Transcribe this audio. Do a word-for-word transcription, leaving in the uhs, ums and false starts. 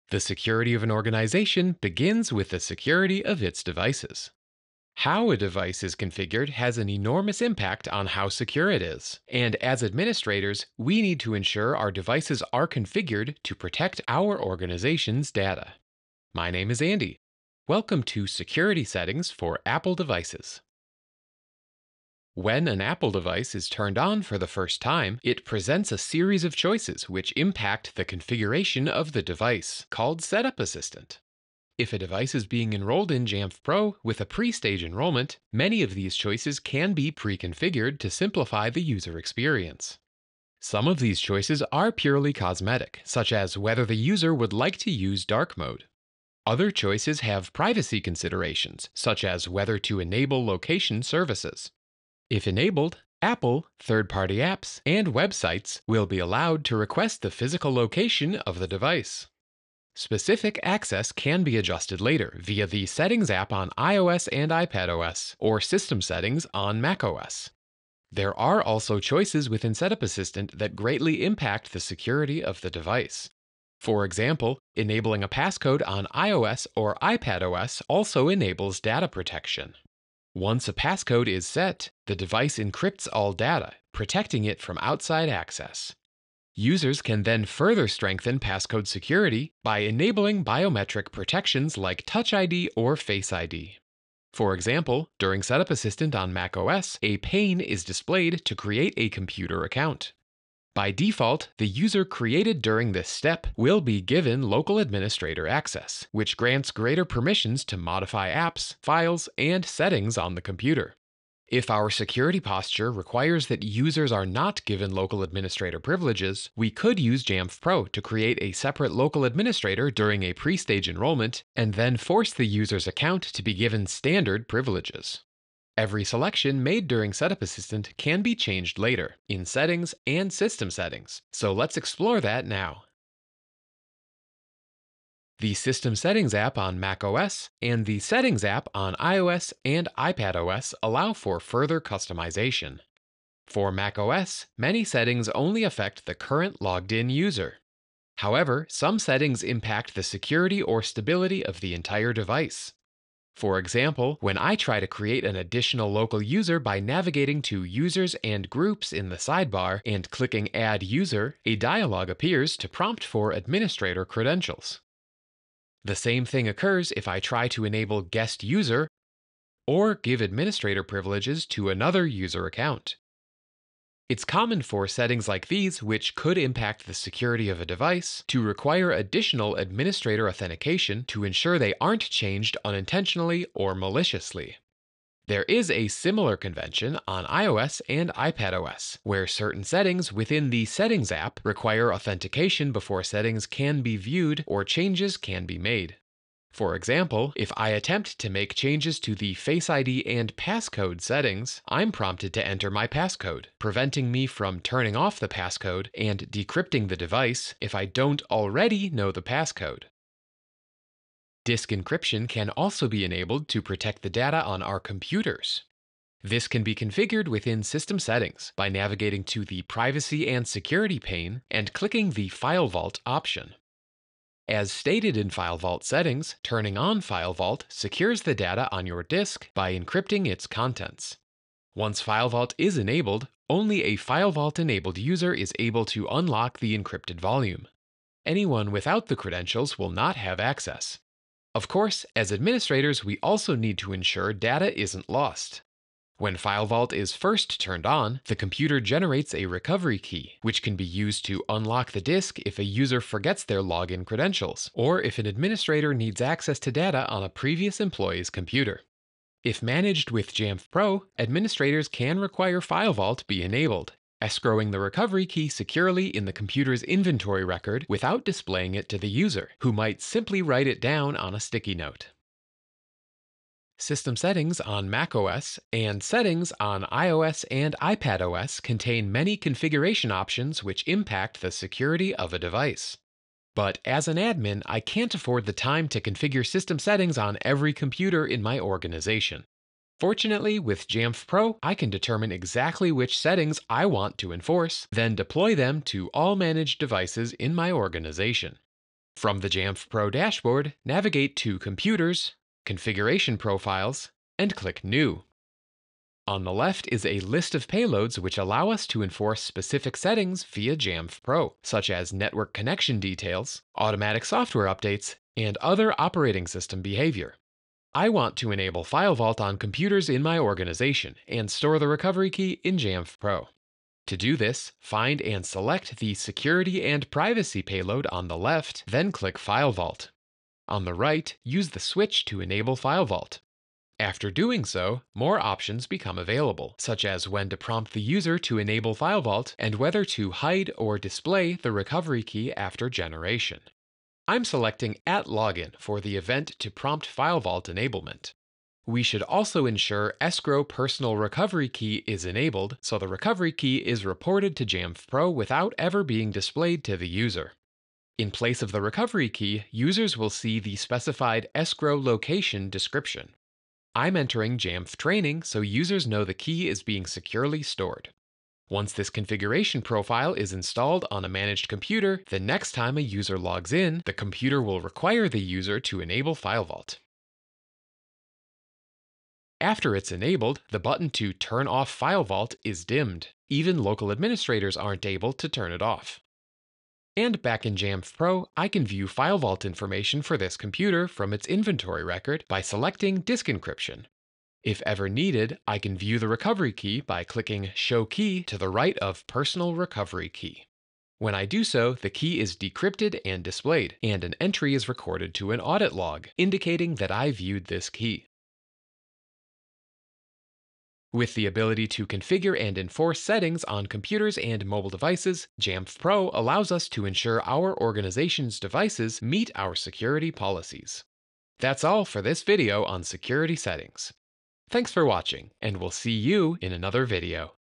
The security of an organization begins with the security of its devices. How a device is configured has an enormous impact on how secure it is. And as administrators, we need to ensure our devices are configured to protect our organization's data. My name is Andy. Welcome to Security Settings for Apple Devices. When an Apple device is turned on for the first time, it presents a series of choices which impact the configuration of the device, called Setup Assistant. If a device is being enrolled in Jamf Pro with a pre-stage enrollment, many of these choices can be pre-configured to simplify the user experience. Some of these choices are purely cosmetic, such as whether the user would like to use dark mode. Other choices have privacy considerations, such as whether to enable location services. If enabled, Apple, third-party apps, and websites will be allowed to request the physical location of the device. Specific access can be adjusted later via the Settings app on iOS and iPadOS, or System Settings on macOS. There are also choices within Setup Assistant that greatly impact the security of the device. For example, enabling a passcode on iOS or iPadOS also enables data protection. Once a passcode is set, the device encrypts all data, protecting it from outside access. Users can then further strengthen passcode security by enabling biometric protections like Touch I D or Face I D. For example, during Setup Assistant on macOS, a pane is displayed to create a computer account. By default, the user created during this step will be given local administrator access, which grants greater permissions to modify apps, files, and settings on the computer. If our security posture requires that users are not given local administrator privileges, we could use Jamf Pro to create a separate local administrator during a pre-stage enrollment and then force the user's account to be given standard privileges. Every selection made during Setup Assistant can be changed later in Settings and System Settings, so let's explore that now. The System Settings app on macOS and the Settings app on iOS and iPadOS allow for further customization. For macOS, many settings only affect the current logged-in user. However, some settings impact the security or stability of the entire device. For example, when I try to create an additional local user by navigating to Users and Groups in the sidebar and clicking Add User, a dialog appears to prompt for administrator credentials. The same thing occurs if I try to enable Guest User or give administrator privileges to another user account. It's common for settings like these, which could impact the security of a device, to require additional administrator authentication to ensure they aren't changed unintentionally or maliciously. There is a similar convention on iOS and iPadOS, where certain settings within the Settings app require authentication before settings can be viewed or changes can be made. For example, if I attempt to make changes to the Face I D and passcode settings, I'm prompted to enter my passcode, preventing me from turning off the passcode and decrypting the device if I don't already know the passcode. Disk encryption can also be enabled to protect the data on our computers. This can be configured within System Settings by navigating to the Privacy and Security pane and clicking the File Vault option. As stated in File Vault settings, turning on File Vault secures the data on your disk by encrypting its contents. Once File Vault is enabled, only a File Vault-enabled user is able to unlock the encrypted volume. Anyone without the credentials will not have access. Of course, as administrators, we also need to ensure data isn't lost. When File Vault is first turned on, the computer generates a recovery key, which can be used to unlock the disk if a user forgets their login credentials, or if an administrator needs access to data on a previous employee's computer. If managed with Jamf Pro, administrators can require File Vault be enabled, escrowing the recovery key securely in the computer's inventory record without displaying it to the user, who might simply write it down on a sticky note. System Settings on macOS and Settings on iOS and iPadOS contain many configuration options which impact the security of a device. But as an admin, I can't afford the time to configure system settings on every computer in my organization. Fortunately, with Jamf Pro, I can determine exactly which settings I want to enforce, then deploy them to all managed devices in my organization. From the Jamf Pro dashboard, navigate to Computers, Configuration Profiles, and click New. On the left is a list of payloads which allow us to enforce specific settings via Jamf Pro, such as network connection details, automatic software updates, and other operating system behavior. I want to enable File Vault on computers in my organization and store the recovery key in Jamf Pro. To do this, find and select the Security and Privacy payload on the left, then click File Vault. On the right, use the switch to enable File Vault. After doing so, more options become available, such as when to prompt the user to enable File Vault and whether to hide or display the recovery key after generation. I'm selecting at login for the event to prompt File Vault enablement. We should also ensure escrow personal recovery key is enabled so the recovery key is reported to Jamf Pro without ever being displayed to the user. In place of the recovery key, users will see the specified escrow location description. I'm entering Jamf training so users know the key is being securely stored. Once this configuration profile is installed on a managed computer, the next time a user logs in, the computer will require the user to enable File Vault. After it's enabled, the button to turn off File Vault is dimmed. Even local administrators aren't able to turn it off. And back in Jamf Pro, I can view File Vault information for this computer from its inventory record by selecting Disk Encryption. If ever needed, I can view the recovery key by clicking Show Key to the right of Personal Recovery Key. When I do so, the key is decrypted and displayed, and an entry is recorded to an audit log, indicating that I viewed this key. With the ability to configure and enforce settings on computers and mobile devices, Jamf Pro allows us to ensure our organization's devices meet our security policies. That's all for this video on security settings. Thanks for watching, and we'll see you in another video.